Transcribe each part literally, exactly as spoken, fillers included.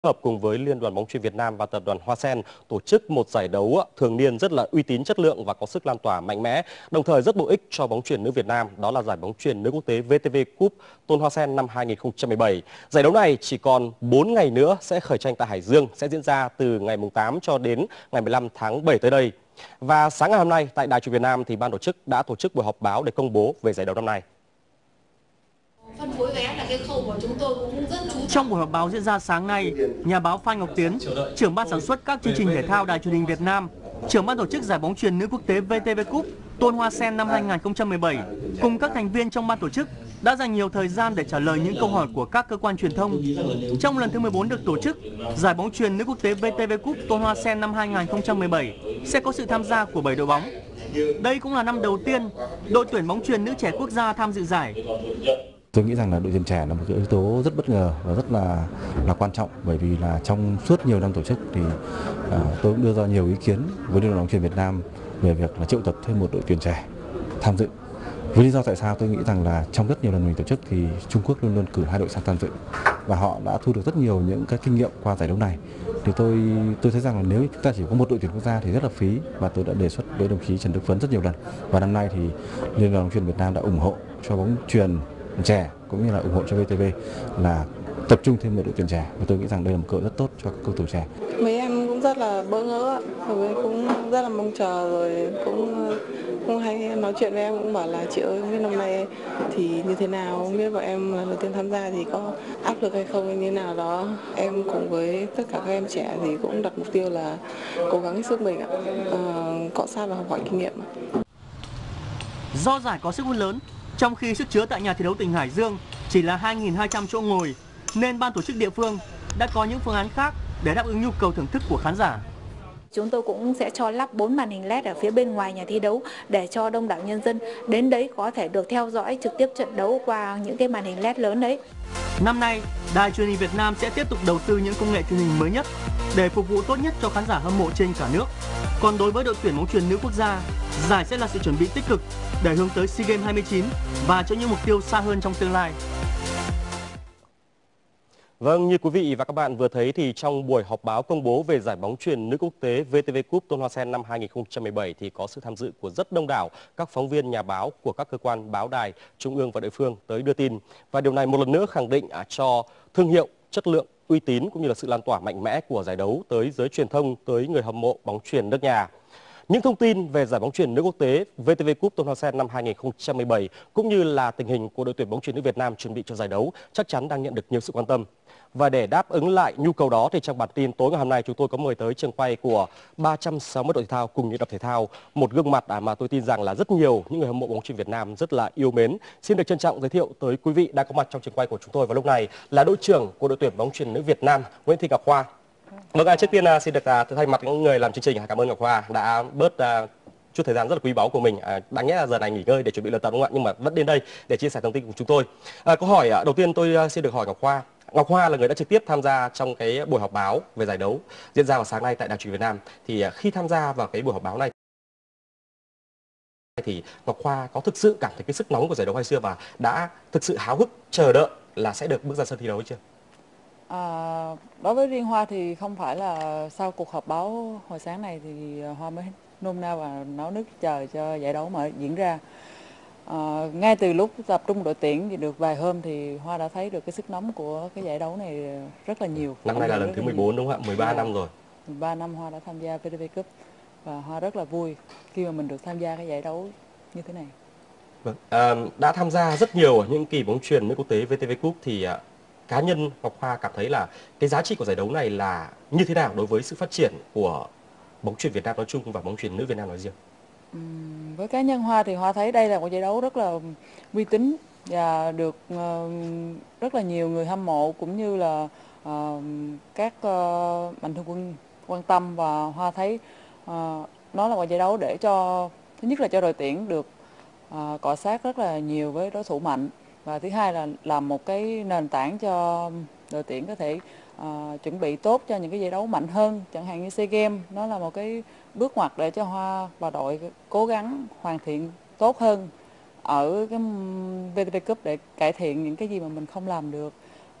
Hợp cùng với Liên đoàn bóng chuyền Việt Nam và tập đoàn Hoa Sen tổ chức một giải đấu thường niên rất là uy tín, chất lượng và có sức lan tỏa mạnh mẽ, đồng thời rất bổ ích cho bóng chuyền nữ Việt Nam. Đó là giải bóng chuyền nữ quốc tế vê tê vê Cup Tôn Hoa Sen năm hai nghìn không trăm mười bảy. Giải đấu này chỉ còn bốn ngày nữa sẽ khởi tranh tại Hải Dương, sẽ diễn ra từ ngày tám cho đến ngày mười lăm tháng bảy tới đây. Và sáng ngày hôm nay tại Đài truyền hình Việt Nam thì ban tổ chức đã tổ chức buổi họp báo để công bố về giải đấu năm nay. Phân phối vé là cái khâu mà chúng tôi cũng rất chú trọng. Trong buổi họp báo diễn ra sáng nay, nhà báo Phan Ngọc Tiến, trưởng ban sản xuất các chương trình thể thao Đài truyền hình Việt Nam, trưởng ban tổ chức giải bóng chuyền nữ quốc tế vê tê vê Cup Tôn Hoa Sen năm hai nghìn không trăm mười bảy cùng các thành viên trong ban tổ chức đã dành nhiều thời gian để trả lời những câu hỏi của các cơ quan truyền thông. Trong lần thứ mười bốn được tổ chức, giải bóng chuyền nữ quốc tế vê tê vê Cup Tôn Hoa Sen năm hai nghìn không trăm mười bảy sẽ có sự tham gia của bảy đội bóng. Đây cũng là năm đầu tiên đội tuyển bóng chuyền nữ trẻ quốc gia tham dự giải. Tôi nghĩ rằng là đội tuyển trẻ là một cái yếu tố rất bất ngờ và rất là là quan trọng, bởi vì là trong suốt nhiều năm tổ chức thì à, tôi cũng đưa ra nhiều ý kiến với Liên đoàn bóng chuyền Việt Nam về việc là triệu tập thêm một đội tuyển trẻ tham dự. Với lý do tại sao tôi nghĩ rằng là trong rất nhiều lần mình tổ chức thì Trung Quốc luôn luôn cử hai đội sang tham dự và họ đã thu được rất nhiều những cái kinh nghiệm qua giải đấu này. Thì tôi tôi thấy rằng là nếu chúng ta chỉ có một đội tuyển quốc gia thì rất là phí, và tôi đã đề xuất với đồng chí Trần Đức Phấn rất nhiều lần. Và năm nay thì Liên đoàn bóng chuyền Việt Nam đã ủng hộ cho bóng chuyền trẻ cũng như là ủng hộ cho vê tê vê là tập trung thêm một đội tuyển trẻ, và tôi nghĩ rằng đây là một cơ hội rất tốt cho các cầu thủ trẻ. Mấy em cũng rất là bỡ ngỡ, rồi cũng rất là mong chờ, rồi cũng cũng hay nói chuyện với em, cũng bảo là chị ơi không biết năm nay thì như thế nào, không biết bọn em lần đầu tiên tham gia thì có áp lực hay không hay như nào đó. Em cùng với tất cả các em trẻ thì cũng đặt mục tiêu là cố gắng hết sức mình ạ, à, cọ sát và học hỏi kinh nghiệm. Do giải có sức hút lớn, trong khi sức chứa tại nhà thi đấu tỉnh Hải Dương chỉ là hai nghìn hai trăm chỗ ngồi, nên ban tổ chức địa phương đã có những phương án khác để đáp ứng nhu cầu thưởng thức của khán giả. Chúng tôi cũng sẽ cho lắp bốn màn hình led ở phía bên ngoài nhà thi đấu để cho đông đảo nhân dân đến đấy có thể được theo dõi trực tiếp trận đấu qua những cái màn hình led lớn đấy. Năm nay, Đài truyền hình Việt Nam sẽ tiếp tục đầu tư những công nghệ truyền hình mới nhất để phục vụ tốt nhất cho khán giả hâm mộ trên cả nước. Còn đối với đội tuyển bóng chuyền nữ quốc gia, giải sẽ là sự chuẩn bị tích cực để hướng tới SEA Games hai mươi chín và cho những mục tiêu xa hơn trong tương lai. Vâng, như quý vị và các bạn vừa thấy thì trong buổi họp báo công bố về giải bóng chuyền nữ quốc tế vê tê vê Cup Tôn Hoa Sen năm hai nghìn không trăm mười bảy thì có sự tham dự của rất đông đảo các phóng viên, nhà báo của các cơ quan báo đài trung ương và địa phương tới đưa tin. Và điều này một lần nữa khẳng định cho thương hiệu, chất lượng, uy tín cũng như là sự lan tỏa mạnh mẽ của giải đấu tới giới truyền thông, tới người hâm mộ bóng chuyền nước nhà. Những thông tin về giải bóng chuyền nữ quốc tế vê tê vê Cup Tôn Hoa Sen năm hai nghìn không trăm mười bảy cũng như là tình hình của đội tuyển bóng chuyền nữ Việt Nam chuẩn bị cho giải đấu chắc chắn đang nhận được nhiều sự quan tâm. Và để đáp ứng lại nhu cầu đó thì trong bản tin tối ngày hôm nay chúng tôi có mời tới trường quay của ba trăm sáu mươi đội thể thao cùng những tập thể thao, một gương mặt mà tôi tin rằng là rất nhiều những người hâm mộ bóng chuyền Việt Nam rất là yêu mến. Xin được trân trọng giới thiệu tới quý vị đang có mặt trong trường quay của chúng tôi vào lúc này là đội trưởng của đội tuyển bóng chuyền nữ Việt Nam, Nguyễn Thị Ngọc Hoa. Vâng, trước tiên xin được thay mặt những người làm chương trình cảm ơn Ngọc Hoa đã bớt chút thời gian rất là quý báu của mình, à, đáng nhẽ là giờ này nghỉ ngơi để chuẩn bị luyện tập đúng không ạ, nhưng mà vẫn đến đây để chia sẻ thông tin cùng chúng tôi. À, câu hỏi đầu tiên tôi xin được hỏi Ngọc Hoa. Ngọc Hoa là người đã trực tiếp tham gia trong cái buổi họp báo về giải đấu diễn ra vào sáng nay tại Đài truyền hình Việt Nam. Thì khi tham gia vào cái buổi họp báo này thì Ngọc Hoa có thực sự cảm thấy cái sức nóng của giải đấu hay chưa, và đã thực sự háo hức chờ đợi là sẽ được bước ra sân thi đấu hay chưa? À, đối với riêng Hoa thì không phải là sau cuộc họp báo hồi sáng này thì Hoa mới nôn nao và náo nức chờ cho giải đấu mà diễn ra. À, ngay từ lúc tập trung đội tuyển thì được vài hôm thì Hoa đã thấy được cái sức nóng của cái giải đấu này rất là nhiều. Năm nay là lần thứ mười bốn đúng không ạ? mười ba năm rồi. mười ba năm Hoa đã tham gia vê tê vê Cup và Hoa rất là vui khi mà mình được tham gia cái giải đấu như thế này. Vâng, à, đã tham gia rất nhiều ở những kỳ bóng chuyền nữ quốc tế vê tê vê Cup thì à, cá nhân Ngọc Hoa cảm thấy là cái giá trị của giải đấu này là như thế nào đối với sự phát triển của bóng chuyền Việt Nam nói chung và bóng chuyền nữ Việt Nam nói riêng? Uhm, với cá nhân Hoa thì Hoa thấy đây là một giải đấu rất là uy tín và được uh, rất là nhiều người hâm mộ cũng như là uh, các uh, mạnh thường quân quan tâm, và Hoa thấy uh, nó là một giải đấu để cho thứ nhất là cho đội tuyển được uh, cọ sát rất là nhiều với đối thủ mạnh, và thứ hai là làm một cái nền tảng cho đội tuyển có thể uh, chuẩn bị tốt cho những cái giải đấu mạnh hơn, chẳng hạn như SEA Games. Nó là một cái bước ngoặt để cho Hoa và đội cố gắng hoàn thiện tốt hơn ở cái vê tê vê Cup để cải thiện những cái gì mà mình không làm được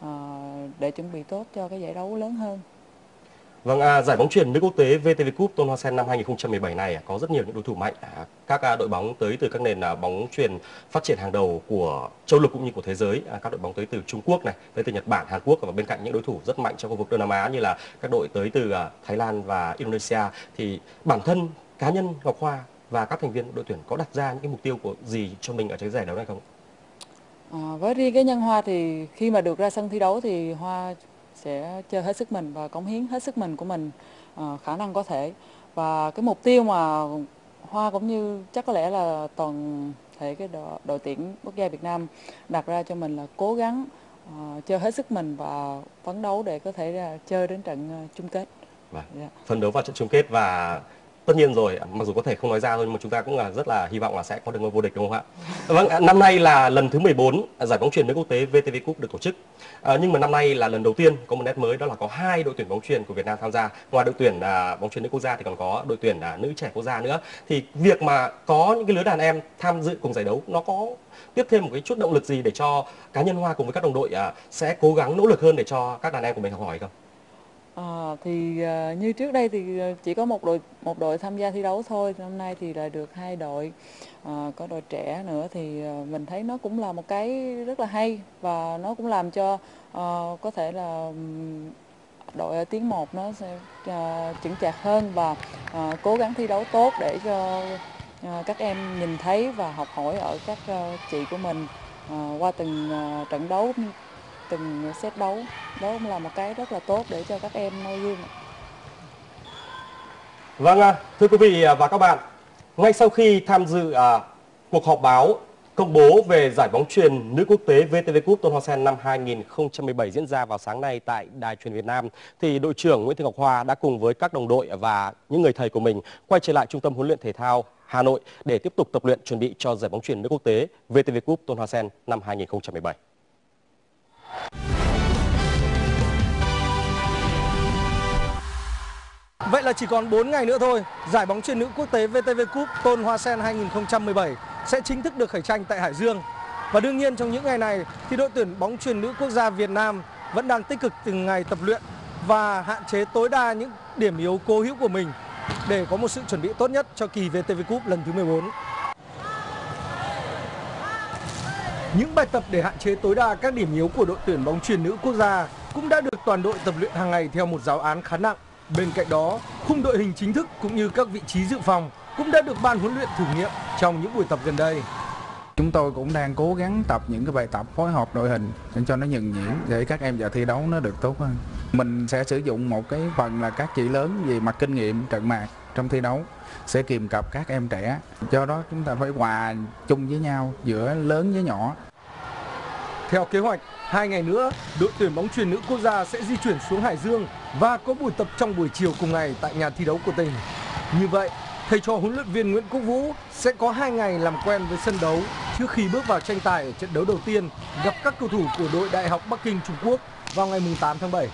để chuẩn bị tốt cho cái giải đấu lớn hơn. Vâng, à, giải bóng chuyền nữ quốc tế vê tê vê Cup Tôn Hoa Sen năm hai nghìn không trăm mười bảy này có rất nhiều những đối thủ mạnh. À, các à, đội bóng tới từ các nền à, bóng chuyền phát triển hàng đầu của châu lục cũng như của thế giới. À, các đội bóng tới từ Trung Quốc này, tới từ Nhật Bản, Hàn Quốc và bên cạnh những đối thủ rất mạnh trong khu vực Đông Nam Á như là các đội tới từ à, Thái Lan và Indonesia. Thì bản thân cá nhân Ngọc Hoa và các thành viên đội tuyển có đặt ra những cái mục tiêu của gì cho mình ở cái giải đấu này không? À, với riêng cái nhân Hoa thì khi mà được ra sân thi đấu thì Hoa sẽ chơi hết sức mình và cống hiến hết sức mình của mình, à, khả năng có thể. Và cái mục tiêu mà Hoa cũng như chắc có lẽ là toàn thể cái đội, đội tuyển quốc gia Việt Nam đặt ra cho mình là cố gắng uh, chơi hết sức mình và phấn đấu để có thể ra chơi đến trận uh, chung kết. Vâng. Yeah. Phấn đấu vào trận chung kết và tất nhiên rồi, mặc dù có thể không nói ra thôi nhưng mà chúng ta cũng là rất là hy vọng là sẽ có được ngôi vô địch, đúng không ạ? Vâng, năm nay là lần thứ mười bốn giải bóng chuyền nữ quốc tế vê tê vê Cup được tổ chức. À, nhưng mà năm nay là lần đầu tiên có một nét mới, đó là có hai đội tuyển bóng chuyền của Việt Nam tham gia. Ngoài đội tuyển à, bóng chuyền nữ quốc gia thì còn có đội tuyển à, nữ trẻ quốc gia nữa. Thì việc mà có những cái lứa đàn em tham dự cùng giải đấu nó có tiếp thêm một cái chút động lực gì để cho cá nhân Hoa cùng với các đồng đội à, sẽ cố gắng nỗ lực hơn để cho các đàn em của mình học hỏi không? À, thì uh, như trước đây thì chỉ có một đội một đội tham gia thi đấu thôi. Năm nay thì lại được hai đội, uh, có đội trẻ nữa thì uh, mình thấy nó cũng là một cái rất là hay và nó cũng làm cho uh, có thể là um, đội ở tiếng một nó sẽ uh, chững chạc hơn và uh, cố gắng thi đấu tốt để cho uh, các em nhìn thấy và học hỏi ở các uh, chị của mình uh, qua từng uh, trận đấu, từng set đấu. Đó cũng là một cái rất là tốt để cho các em noi gương. Vâng, thưa quý vị và các bạn, ngay sau khi tham dự à, cuộc họp báo công bố về giải bóng chuyền nữ quốc tế vê tê vê Cup Tôn Hoa Sen năm hai nghìn không trăm mười bảy diễn ra vào sáng nay tại Đài Truyền Việt Nam, thì đội trưởng Nguyễn Thị Ngọc Hoa đã cùng với các đồng đội và những người thầy của mình quay trở lại Trung tâm huấn luyện thể thao Hà Nội để tiếp tục tập luyện chuẩn bị cho giải bóng chuyền nữ quốc tế vê tê vê Cup Tôn Hoa Sen năm hai nghìn không trăm mười bảy. Vậy là chỉ còn bốn ngày nữa thôi, giải bóng chuyền nữ quốc tế vê tê vê Cup Tôn Hoa Sen hai nghìn không trăm mười bảy sẽ chính thức được khởi tranh tại Hải Dương. Và đương nhiên trong những ngày này thì đội tuyển bóng chuyền nữ quốc gia Việt Nam vẫn đang tích cực từng ngày tập luyện và hạn chế tối đa những điểm yếu cố hữu của mình để có một sự chuẩn bị tốt nhất cho kỳ vê tê vê Cup lần thứ mười bốn. Những bài tập để hạn chế tối đa các điểm yếu của đội tuyển bóng chuyền nữ quốc gia cũng đã được toàn đội tập luyện hàng ngày theo một giáo án khá nặng. Bên cạnh đó, khung đội hình chính thức cũng như các vị trí dự phòng cũng đã được ban huấn luyện thử nghiệm trong những buổi tập gần đây. Chúng tôi cũng đang cố gắng tập những cái bài tập phối hợp đội hình để cho nó nhuần nhuyễn để các em vào thi đấu nó được tốt hơn. Mình sẽ sử dụng một cái phần là các chị lớn về mặt kinh nghiệm trận mạc trong thi đấu sẽ kìm cặp các em trẻ. Do đó chúng ta phải hòa chung với nhau giữa lớn với nhỏ. Theo kế hoạch, hai ngày nữa, đội tuyển bóng chuyền nữ quốc gia sẽ di chuyển xuống Hải Dương và có buổi tập trong buổi chiều cùng ngày tại nhà thi đấu của tỉnh. Như vậy, thầy trò huấn luyện viên Nguyễn Quốc Vũ sẽ có hai ngày làm quen với sân đấu trước khi bước vào tranh tài ở trận đấu đầu tiên gặp các cầu thủ của đội Đại học Bắc Kinh Trung Quốc vào ngày tám tháng bảy.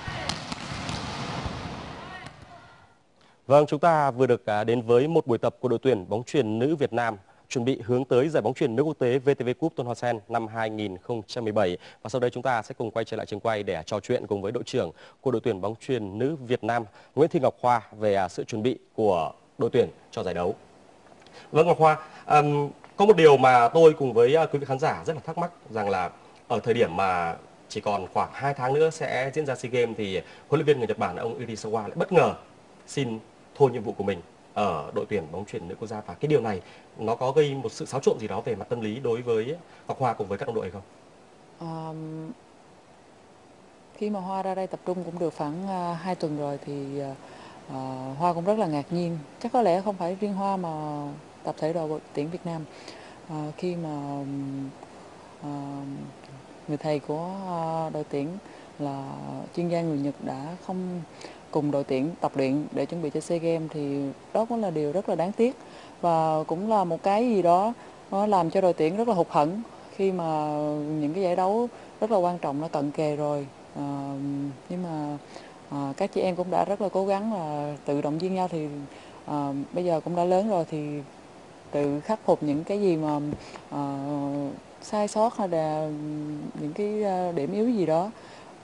Vâng, chúng ta vừa được đến với một buổi tập của đội tuyển bóng chuyền nữ Việt Nam chuẩn bị hướng tới giải bóng chuyền nữ quốc tế vê tê vê Cup Tôn Hoa Sen năm hai nghìn không trăm mười bảy. Và sau đây chúng ta sẽ cùng quay trở lại trường quay để trò chuyện cùng với đội trưởng của đội tuyển bóng chuyền nữ Việt Nam Nguyễn Thị Ngọc Hoa về sự chuẩn bị của đội tuyển cho giải đấu. Vâng Ngọc Hoa, um, có một điều mà tôi cùng với quý vị khán giả rất là thắc mắc rằng là ở thời điểm mà chỉ còn khoảng hai tháng nữa sẽ diễn ra SEA Games thì huấn luyện viên người Nhật Bản ông Irisawa lại bất ngờ xin thôi nhiệm vụ của mình ở đội tuyển bóng chuyền nữ quốc gia, và cái điều này nó có gây một sự xáo trộn gì đó về mặt tâm lý đối với Ngọc Hoa cùng với các đồng đội không? Um, khi mà Hoa ra đây tập trung cũng được khoảng uh, hai tuần rồi thì uh, Hoa cũng rất là ngạc nhiên. Chắc có lẽ không phải riêng Hoa mà tập thể đội tuyển Việt Nam. Uh, khi mà uh, người thầy của uh, đội tuyển là chuyên gia người Nhật đã không cùng đội tuyển tập luyện để chuẩn bị cho SEA Games thì đó cũng là điều rất là đáng tiếc và cũng là một cái gì đó nó làm cho đội tuyển rất là hụt hẫng khi mà những cái giải đấu rất là quan trọng nó cận kề rồi. À, nhưng mà à, các chị em cũng đã rất là cố gắng là tự động viên nhau thì à, bây giờ cũng đã lớn rồi thì tự khắc phục những cái gì mà à, sai sót hay là những cái điểm yếu gì đó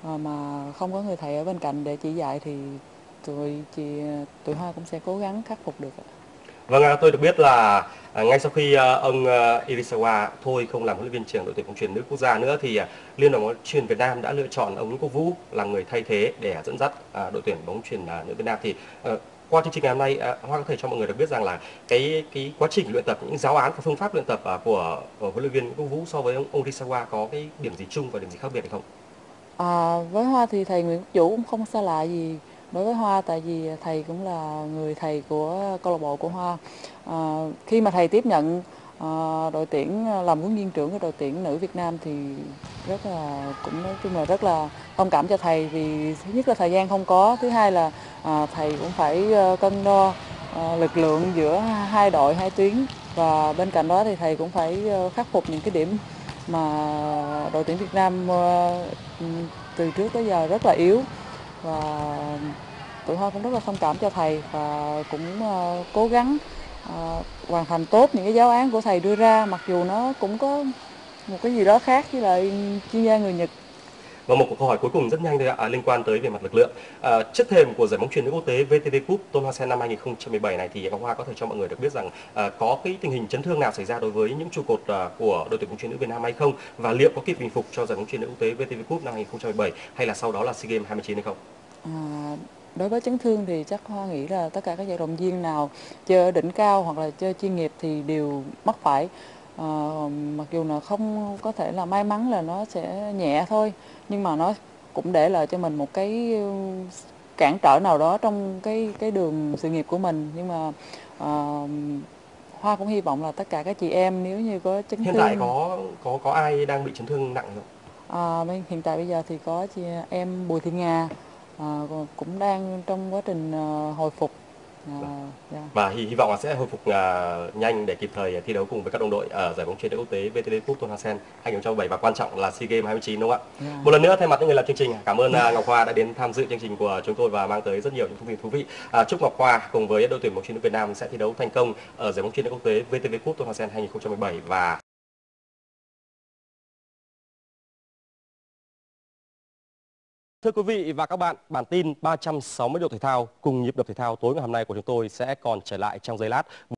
à, mà không có người thầy ở bên cạnh để chỉ dạy thì tụi chị tụi Hoa cũng sẽ cố gắng khắc phục được. Vâng, tôi được biết là à, ngay sau khi à, ông à, Irisawa thôi không làm huấn luyện viên trưởng đội tuyển bóng chuyền nữ quốc gia nữa thì à, Liên đoàn bóng chuyền Việt Nam đã lựa chọn ông Nguyễn Quốc Vũ là người thay thế để dẫn dắt à, đội tuyển bóng chuyền à, nữ Việt Nam. Thì à, qua chương trình ngày hôm nay, à, Hoa có thể cho mọi người được biết rằng là cái cái quá trình luyện tập, những giáo án và phương pháp luyện tập à, của, của huấn luyện viên Nguyễn Quốc Vũ so với ông, ông Irisawa có cái điểm gì chung và điểm gì khác biệt hay không? À, với Hoa thì thầy Nguyễn Quốc Vũ cũng không xa lạ gì đối với Hoa, tại vì thầy cũng là người thầy của câu lạc bộ của Hoa. À, khi mà thầy tiếp nhận à, đội tuyển làm huấn luyện viên trưởng của đội tuyển nữ Việt Nam thì rất là cũng nói chung là rất là thông cảm cho thầy, vì thứ nhất là thời gian không có, thứ hai là à, thầy cũng phải cân đo à, lực lượng giữa hai đội hai tuyến, và bên cạnh đó thì thầy cũng phải khắc phục những cái điểm mà đội tuyển Việt Nam từ trước tới giờ rất là yếu, và tụi Hoa cũng rất là thông cảm cho thầy và cũng uh, cố gắng uh, hoàn thành tốt những cái giáo án của thầy đưa ra, mặc dù nó cũng có một cái gì đó khác với lại chuyên gia người Nhật. Và một câu hỏi cuối cùng rất nhanh thôi ạ, à, liên quan tới về mặt lực lượng. À, trước thềm của giải bóng chuyền nữ quốc tế vê tê vê Cup Tôn Hoa Sen năm hai nghìn không trăm mười bảy này thì Ngọc Hoa có thể cho mọi người được biết rằng à, có cái tình hình chấn thương nào xảy ra đối với những trụ cột à, của đội tuyển bóng chuyền nữ Việt Nam hay không, và liệu có kịp bình phục cho giải bóng chuyền nữ quốc tế vê tê vê Cup năm hai nghìn không trăm mười bảy hay là sau đó là SEA Games hai mươi chín hay không? À, đối với chấn thương thì chắc Hoa nghĩ là tất cả các vận động viên nào chơi ở đỉnh cao hoặc là chơi chuyên nghiệp thì đều mắc phải. À, mặc dù là không có thể là may mắn là nó sẽ nhẹ thôi, nhưng mà nó cũng để lại cho mình một cái cản trở nào đó trong cái cái đường sự nghiệp của mình. Nhưng mà à, Hoa cũng hy vọng là tất cả các chị em nếu như có chấn Hiện thương. tại có có có ai đang bị chấn thương nặng không? À, hiện tại bây giờ thì có chị em Bùi Thị Nga à, cũng đang trong quá trình uh, hồi phục. À, yeah. Và hy, hy vọng là sẽ hồi phục uh, nhanh để kịp thời thi đấu cùng với các đồng đội ở giải bóng chuyền nữ quốc tế vê tê vê Cup Tôn Hoa Sen hai nghìn không trăm mười bảy, và quan trọng là SEA Games hai mươi chín, đúng không ạ? Yeah. Một lần nữa thay mặt những người làm chương trình, cảm ơn uh, Ngọc Hoa đã đến tham dự chương trình của chúng tôi và mang tới rất nhiều những thông tin thú vị. Uh, chúc Ngọc Hoa cùng với đội tuyển bóng chuyền nữ Việt Nam sẽ thi đấu thành công ở giải bóng chuyền nữ quốc tế vê tê vê Cup Tôn Hoa Sen hai nghìn không trăm mười bảy. Và thưa quý vị và các bạn, bản tin ba trăm sáu mươi độ thể thao cùng nhịp đập thể thao tối ngày hôm nay của chúng tôi sẽ còn trở lại trong giây lát.